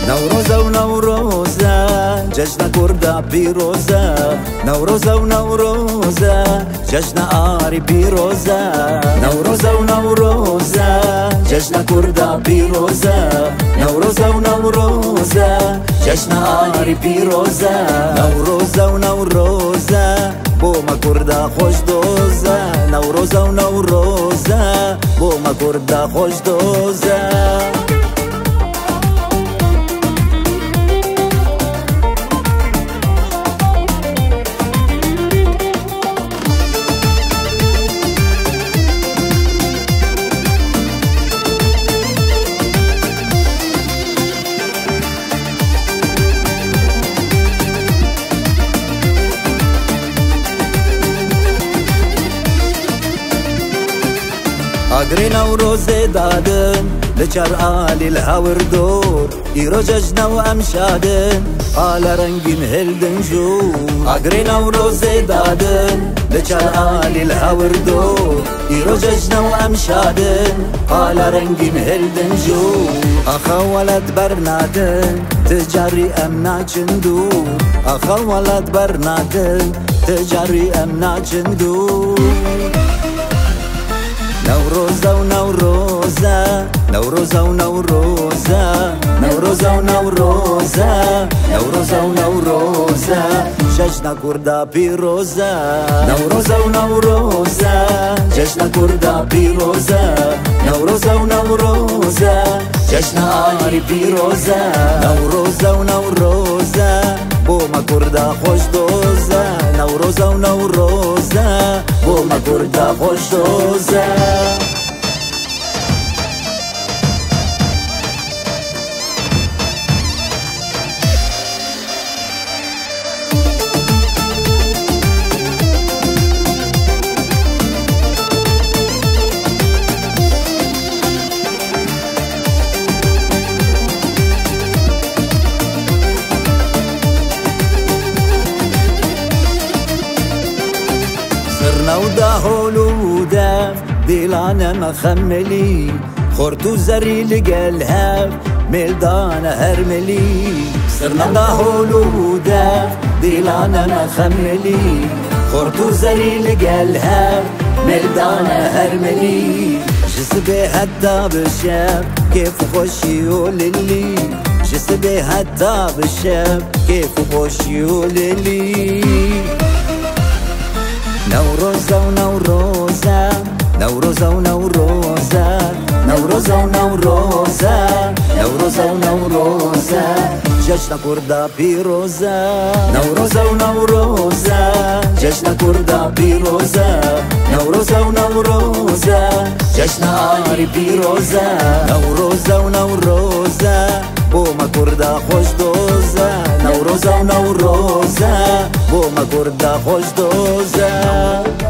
نوروزة ونوروزة جشن كردا بيروزة نوروزة ونوروزة جشن آري بيروزة نوروزة ونوروزة جشن كردا بيروزة نوروزة ونوروزة جشن آري بيروزة نوروزة ونوروزة بوما كردا خوش دوزة نوروزة ونوروزة بوما كردا خوش دوزة اقري نوروزي دادن لچار آلي الهاور دور ايرو ججنا وامشادن على رنگين هلدن جو اقري نوروزي دادن لچار آلي الهاور دور ايرو ججنا وامشادن على رنگين هلدن جو اخا ولد برنادن تجاري امنا چندو اخا ولد برنادن تجاري امنا چندو نوروزة ونوروزة نوروزة ونوروزة نوروزة ونوروزة نوروزة ونوروزة جشن كردا بيروزة نوروزة ونوروزة جشن كردا بيروزة نوروزة ونوروزة جشن آري بيروزة نوروزة ونوروزة بوما كردا خوش دوزة نوروزة ونوروزة بوما كردا خوش دوزة صرنا ودهولو وداف ديلانا مخملي خورتو زري لقالهاف ميلدانا هرملي صرنا ودهولو وداف ديلانا مخملي خورتو زري لقالهاف ميلدانا هرملي جسبي هدا بالشاب كيف خوشي وللي جسبي هدا بالشاب كيف خوشي وللي نوروزة ونوروزة نوروزة ونوروزة نوروزة ونوروزة نوروزة ونوروزة جشن كردا بيروزة نوروزة ونوروزة جشن كردا بيروزة نوروزة ونوروزة جشن آري بيروزة نوروزة ونوروزة بوما كردا خوش دوزة نوروزة ونوروزة بوما كردا خوش دوزة